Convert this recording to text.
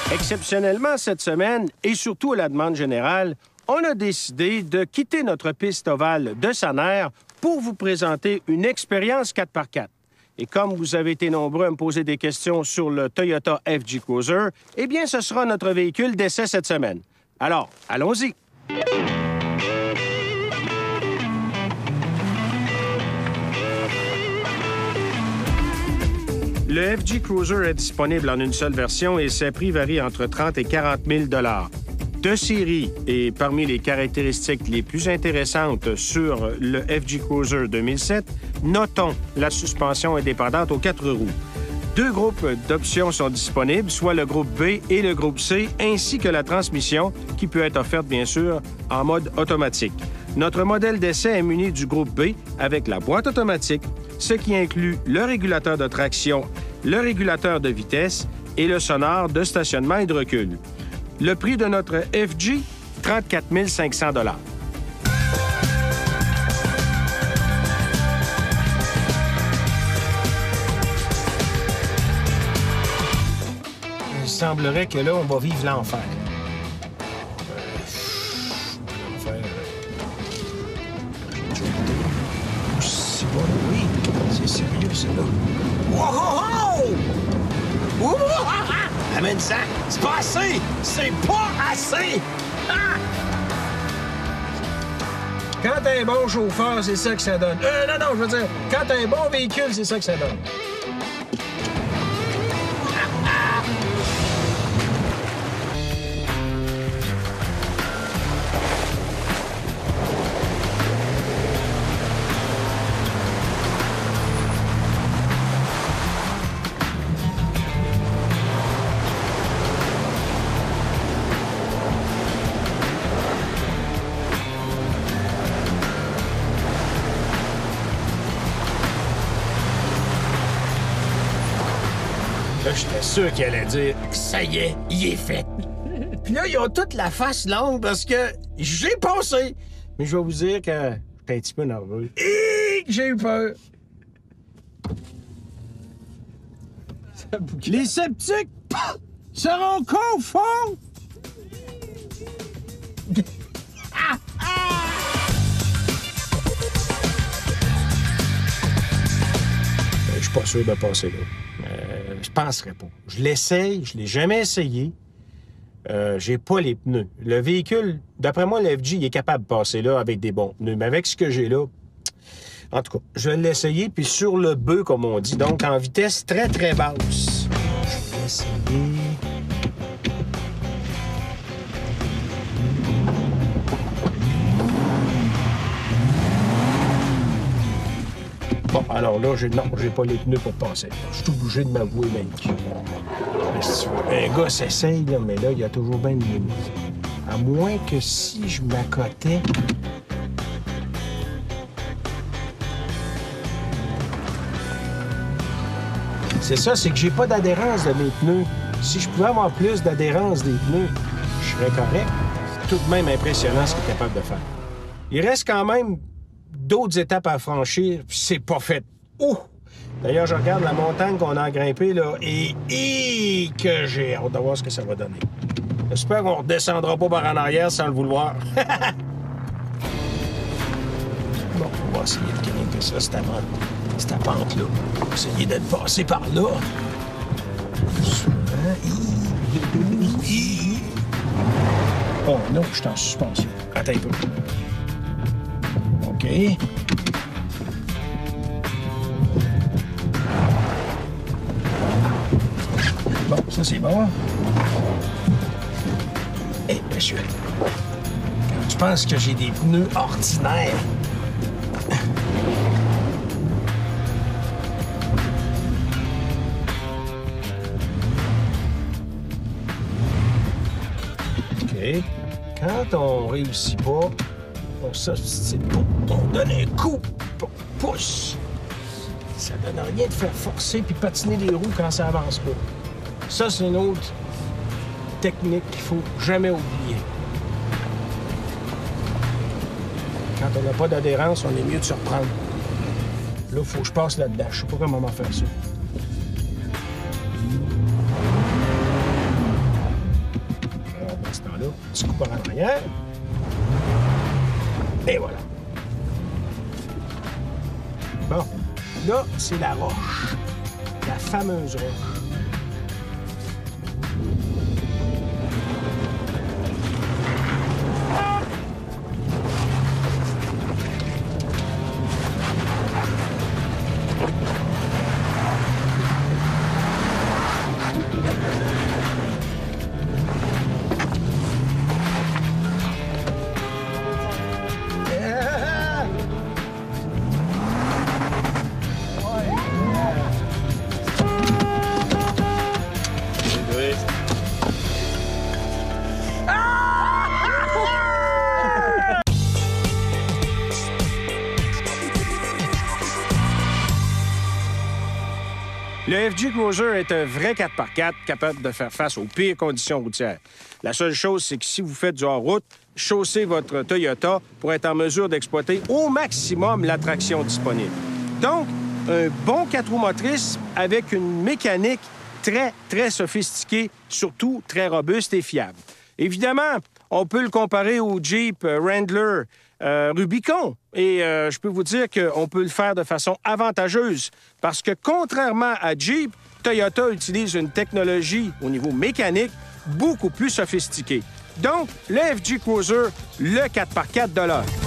Exceptionnellement, cette semaine, et surtout à la demande générale, on a décidé de quitter notre piste ovale de Saner pour vous présenter une expérience 4x4. Et comme vous avez été nombreux à me poser des questions sur le Toyota FJ Cruiser, eh bien, ce sera notre véhicule d'essai cette semaine. Alors, allons-y! Le FJ Cruiser est disponible en une seule version et ses prix varient entre 30 et 40 000 de série. Et parmi les caractéristiques les plus intéressantes sur le FJ Cruiser 2007, notons la suspension indépendante aux 4 roues. 2 groupes d'options sont disponibles, soit le groupe B et le groupe C, ainsi que la transmission, qui peut être offerte, bien sûr, en mode automatique. Notre modèle d'essai est muni du groupe B avec la boîte automatique, ce qui inclut le régulateur de traction, le régulateur de vitesse et le sonore de stationnement et de recul. Le prix de notre FJ, 34 500 $. Il semblerait que là, on va vivre l'enfer. Oui, c'est sérieux, ça, là. Wow! Wow! Amène ça! C'est pas assez! C'est pas assez! Ah! Quand t'as un bon chauffeur, c'est ça que ça donne. Non, je veux dire, quand t'as un bon véhicule, c'est ça que ça donne. Là, j'étais sûr qu'il allait dire « Ça y est, il est fait! » Puis là, ils ont toute la face longue parce que j'ai passé. Mais je vais vous dire que j'étais un petit peu nerveux. Et que j'ai eu peur. Les sceptiques seront confonds! Je suis pas sûr de passer là. Je penserais pas. Je l'essaye, je l'ai jamais essayé. J'ai pas les pneus. Le véhicule, d'après moi, le FJ, il est capable de passer là avec des bons pneus. Mais avec ce que j'ai là, en tout cas, je vais l'essayer. Puis sur le bœuf, comme on dit, donc en vitesse très, très basse. Je vais essayer. Bon, alors là, j'ai pas les pneus pour passer. Je suis obligé de m'avouer, mec. Un gars s'essaye, là, mais là, il y a toujours bien une limite. À moins que si je m'accotais... C'est ça, c'est que j'ai pas d'adhérence de mes pneus. Si je pouvais avoir plus d'adhérence des pneus, je serais correct. C'est tout de même impressionnant ce qu'il est capable de faire. Il reste quand même d'autres étapes à franchir, puis c'est pas fait. Ouh! D'ailleurs, je regarde la montagne qu'on a grimpée, là, et que j'ai hâte de voir ce que ça va donner. J'espère qu'on redescendra pas par en arrière sans le vouloir. Bon, on va essayer de grimper ça, cette pente-là. On va essayer d'être passé par là. Oh non, je suis en suspension. Attends un peu. OK. Bon, ça, c'est bon. Hé, monsieur, quand tu penses que j'ai des pneus ordinaires, OK. Quand on réussit pas, on s'obstine pas. On donne un coup, on pousse. Ça donne rien de faire forcer puis patiner les roues quand ça avance pas. Ça, c'est une autre technique qu'il faut jamais oublier. Quand on n'a pas d'adhérence, on est mieux de se reprendre. Là, il faut que je passe là-dedans. Je sais pas comment faire ça. arrière. Et voilà. Bon, là, c'est la roche. La fameuse roche. Le FG Cruiser est un vrai 4x4 capable de faire face aux pires conditions routières. La seule chose, c'est que si vous faites du hors-route, chaussez votre Toyota pour être en mesure d'exploiter au maximum la traction disponible. Donc, un bon 4 roues motrices avec une mécanique très, très sophistiquée, surtout très robuste et fiable. Évidemment, on peut le comparer au Jeep Wrangler Rubicon. Et je peux vous dire qu'on peut le faire de façon avantageuse parce que, contrairement à Jeep, Toyota utilise une technologie au niveau mécanique beaucoup plus sophistiquée. Donc, le FG Cruiser, le 4x4 de l'heure.